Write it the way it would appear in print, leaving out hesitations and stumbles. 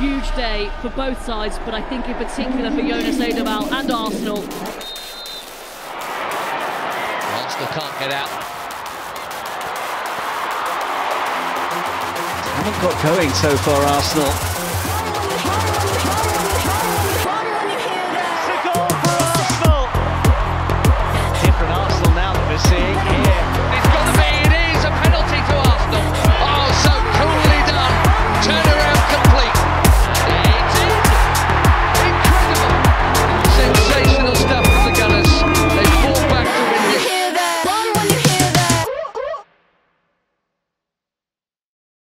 huge day for both sides, but I think in particular for ABBYY and Arsenal. Arsenal can't get out. Haven't got going so far, Arsenal.